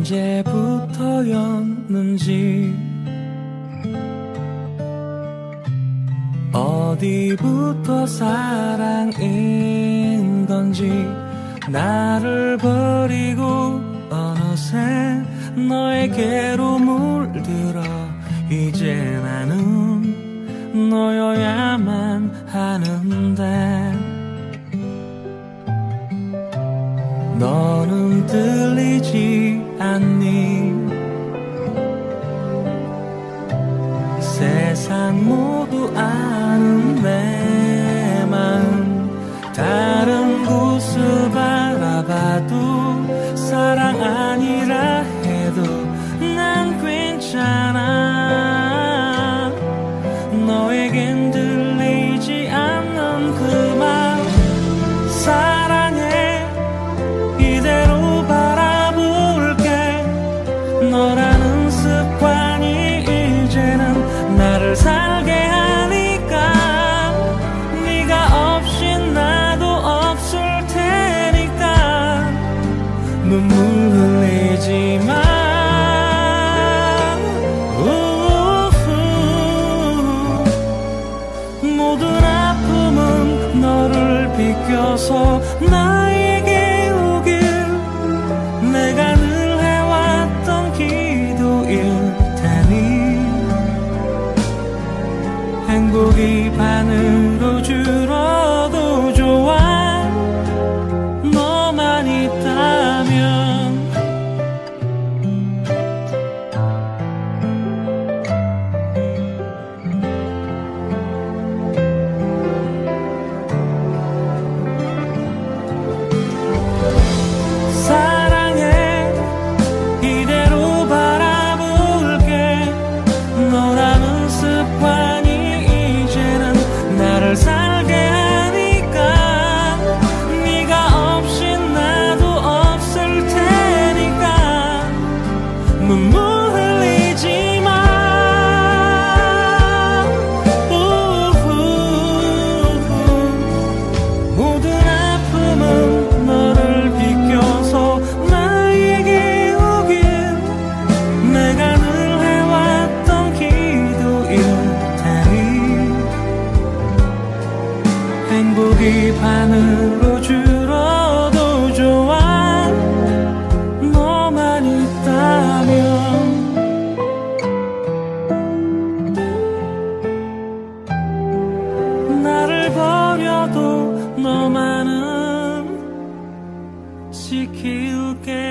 언제부터였는지 어디부터 사랑인 건지 나를 버리고 어느새 너에게로 물들어 이제 나는 너여야만 하는데 너는 들리지 않니? 세상 모두 아는 내 마음 다른 곳을 바라봐도 사랑 아니라 해도 난 괜찮아. 너에겐 들리지 않는 그 말 사랑해 이대로 바라볼게. 너라는 습관이 이제는 나를 살게 하니까 네가 없이 나도 없을 테니까 눈물 흘리지 마. 모든 아픔은 너를 비껴서 나에게 오길. 내가 늘 해왔던 기도일 테니 행복이 반으로 줄어도 좋아. 너만 있다면. 사랑해 이대로 바라볼게. 너라는 습관이 이제는 나를 살게 하니까 네가 없이 나도 없을 테니까 눈물 흘리지 마. 모든 아픔은 너를 비껴서 나에게 오길. 내가 늘 해왔던 기도일 테니 행복이 반으로 줄어도 좋아. 너만 있다면. 나를 버려도 너만은 지킬게.